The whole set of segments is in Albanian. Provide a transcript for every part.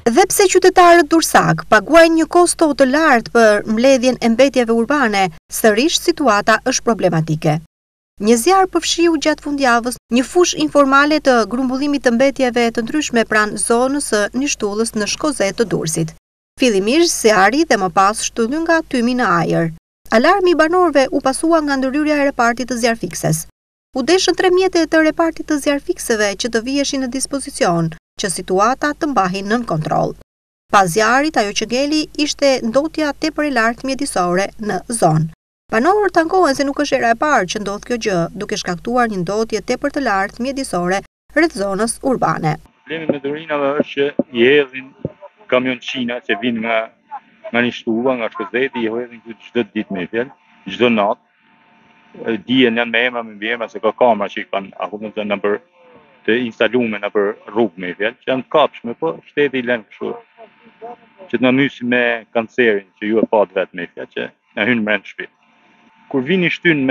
Dhe pse qytetarët Durrësak paguajnë një kosto të lartë për mbledhjen e mbetjeve urbane, sërish situata është problematike. Një zjarr përfshiu gjatë fundjavës një fushë informale të grumbullimit të mbetjeve të ndryshme pranë zonës së Nishtullës në Shkozet të Durrësit. Fillimisht zjarri dhe më pas shtylli nga tymi në ajër. Alarmi i banorëve u pasua nga ndërhyrja e repartit të zjarfikses. U deshën 3 mjete të repartit të zjarfikseve që të viheshin në dispozicion, që situata të mbahin nën kontroll. Pas zjarrit, ajo që ngeli ishte ndotja tepër e lartë mjedisore në zonë. Banorët ankohen se nuk është era e parë që ndodh kjo gjë, duke shkaktuar një ndotje tepër të lartë mjedisore rreth zonës urbane. Problemi me Dorinave është që i hedhin kamionçina që vinë nga Nishtulla, nga Shkozeti, i hedhin këtu çdo ditë me fjalë, çdo natë. Dijen janë me emra, me mbiemra se ka kamera që i kanë akoma në për të instaluar në për rrugë me fjalë, që janë kapshme, po shteti i lën kështu. Që të na mysin me kancerin që ju e pat vetë me fjalë, që na hyn brenda shtëpi. Kur vini shtyn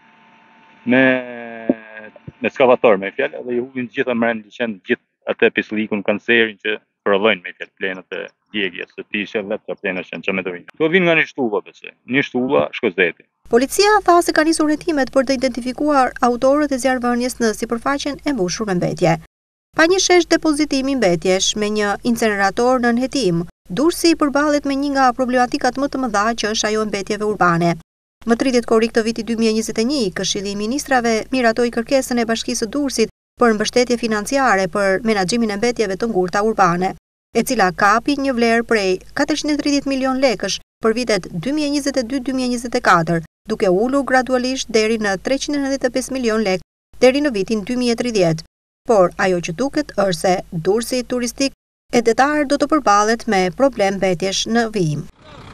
me skavator me fjalë, edhe i humbin gjithë amren liçen gjithë atë pislikun kancerin që prodhojnë me fjalë plenët e djegjes, të tishe vetë ka plenët që janë çametorinë. Kto vinë nga Nishtulla besoj. Nishtulla, Shkozeti. Policia tha se ka nisur hetimet për të identifikuar autorët e zjarrvënies në sipërfaqen e mbushur me mbetje. Pa një shesh depozitimi mbetjesh me një incenerator nën hetim, Durrësi përballet me një nga problematikat më të mëdha që është ajo e mbetjeve urbane. Më 30 korrik të vitit 2021, Këshilli i Ministrave miratoi kërkesën e Bashkisë së Durrësit për mbështetje financiare për menaxhimin e mbetjeve të ngurta urbane, e cila kapi një vlerë prej 430 milion lekësh për vitet 2022-2024, duke ulur gradualisht deri në 395 milion lekë deri në vitin 2030. Por ajo që duket është se Durrësi turistik e detar do të përballet me problem mbetjesh në vijim.